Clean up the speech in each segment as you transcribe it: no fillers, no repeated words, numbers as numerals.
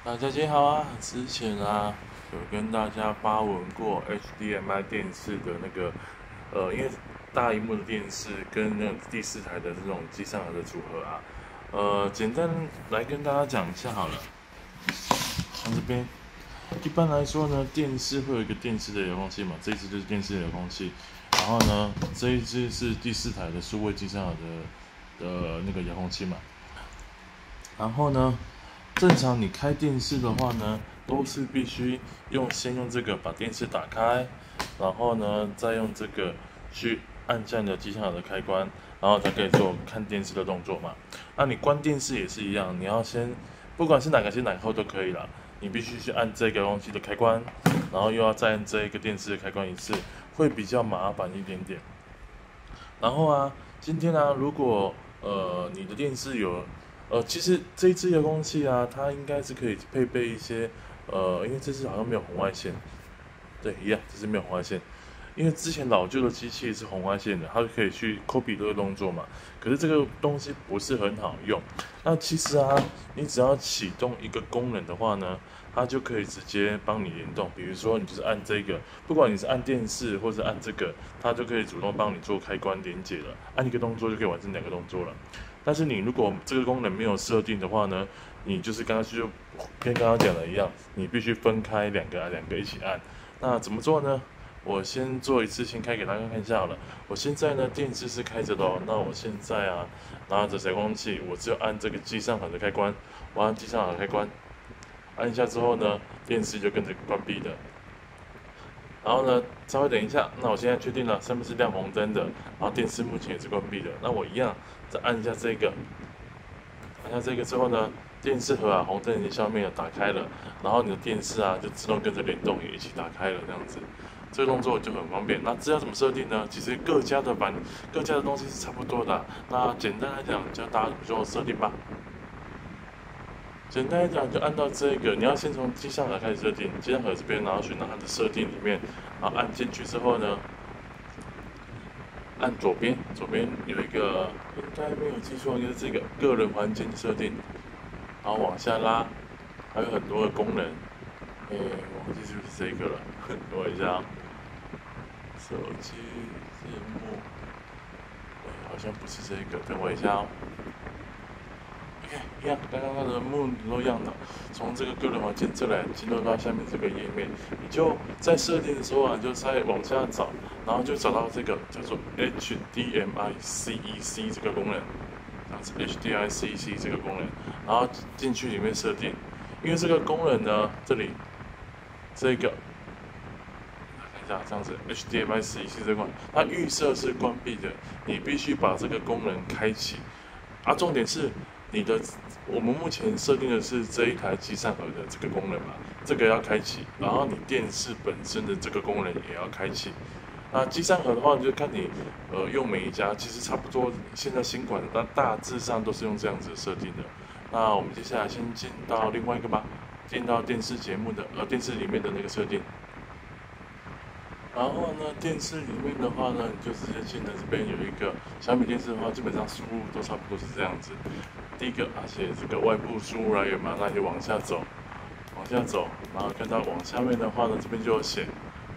大家好啊！之前有跟大家发文过 HDMI 电视的那个，因为大荧幕的电视跟那种第四台的这种机上盒的组合简单来跟大家讲一下好了。像这边，一般来说呢，电视会有一个电视的遥控器嘛，这一只就是电视的遥控器，然后呢，这一只是第四台的数位机上盒的那个遥控器嘛，然后呢。正常你开电视的话呢，都是必须先用这个把电视打开，然后呢再用这个去按下你的机上的开关，然后才可以做看电视的动作嘛。那你关电视也是一样，你要先不管是哪个先哪个后都可以啦，你必须去按这个遥控器的开关，然后又要再按这一个电视的开关一次，会比较麻烦一点点。然后今天如果你的电视有其实这一支遥控器它应该是可以配备一些因为这支好像没有红外线，对，一样，这支没有红外线。因为之前老旧的机器是红外线的，它就可以去 copy 这个动作嘛。可是这个东西不是很好用。那其实你只要启动一个功能的话呢，它就可以直接帮你联动。比如说你就是按这个，不管你是按电视或是按这个，它就可以主动帮你做开关连接了。按一个动作就可以完成两个动作了。但是你如果这个功能没有设定的话呢，你就是就跟刚刚讲的一样，你必须分开两个一起按。那怎么做呢？我先做一次，先开给大家看一下好了。我现在呢，电视是开着的哦。那我现在拿着遥控器，我只有按这个机上盒的开关，我按机上盒开关，按一下之后呢，电视就跟着关闭的。然后呢，稍微等一下，那我现在确定了上面是亮红灯的，然后电视目前也是关闭的。那我一样再按一下这个，按下这个之后呢，电视盒红灯已经消灭了，打开了，然后你的电视就自动跟着联动，也一起打开了，这样子。这个动作就很方便。那资料怎么设定呢？其实各家的东西是差不多的。那简单来讲，教大家怎么做设定吧。简单来讲，就按照这个，你要先从机上盒开始设定，机上盒这边，然后去它的设定里面，然后按进去之后呢，按左边有一个，应该没有记错，就是这个个人环境设定，然后往下拉，还有很多的功能，忘记是不是这个了，等我一下手机节目，好像不是这个，等我一下哦。OK，一样，刚刚的目都一样的，从这个个人环境这来进入到下面这个页面，你就在设定的时候你就再往下找，然后就找到这个叫做 HDMI CEC 这个功能，这样子 HDMI CEC 这个功能，然后进去里面设定，因为这个功能呢，这里这个。这样子 HDMI CEC 这款，它预设是关闭的，你必须把这个功能开启。重点是我们目前设定的是这一台机上盒的这个功能嘛，这个要开启，然后你电视本身的这个功能也要开启。机上盒的话，就看你用每一家，其实差不多，现在新款的大致上都是用这样子设定的。那我们接下来先进到另外一个吧，进到电视节目的电视里面的那个设定。然后呢，电视里面的话呢，你就直接进来这边有一个小米电视的话，基本上输入都差不多是这样子。第一个写这个外部输入来源嘛，那你就往下走，然后看到往下面的话呢，这边就有写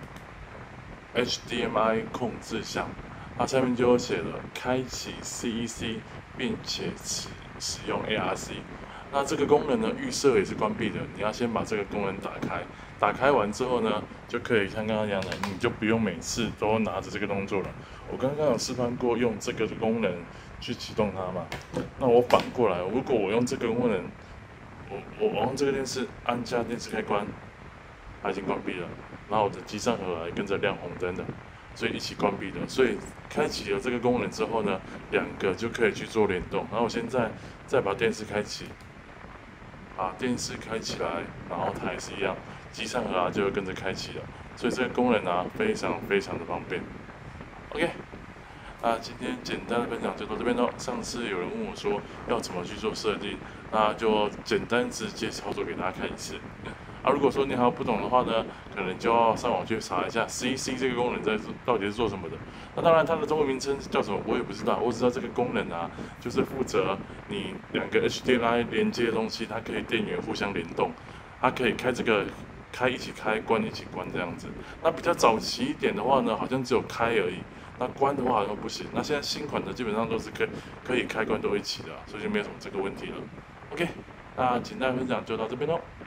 HDMI 控制项，它下面就有写了开启 CEC， 并且使用 ARC。那这个功能呢，预设也是关闭的，你要先把这个功能打开。打开完之后呢，就可以像刚刚一样的，你就不用每次都拿着这个动作了。我刚刚有示范过用这个功能去启动它嘛。那我反过来，如果我用这个功能，我用这个电视按下电视开关，它已经关闭了，然后我的机上盒还跟着亮红灯的，所以一起关闭的。所以开启了这个功能之后呢，两个就可以去做联动。然后我现在再把电视开启。把电视开起来，然后它也是一样，机上盒就会跟着开启了，所以这个功能非常非常的方便。OK，今天简单的分享就到这边喽。上次有人问我说要怎么去做设定，那就简单直接操作给大家看一次。 啊，如果说你还有不懂的话呢，可能就要上网去查一下 CC 这个功能到底是做什么的。那当然，它的中文名称叫什么我也不知道，我只知道这个功能啊，就是负责你两个 HDMI 连接的东西，它可以电源互相联动，它可以开一起开，关一起关这样子。那比较早期一点的话呢，好像只有开而已，那关的话好像不行。那现在新款的基本上都是可以开关都一起的，所以就没有什么这个问题了。OK，那简单分享就到这边喽。